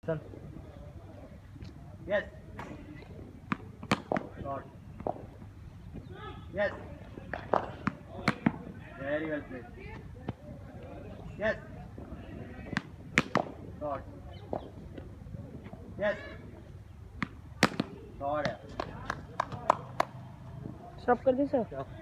Son. Yes. Shot. Yes. Very well played. Yes. Shot. Yes. Shot. Stop कर दी sir. Stop.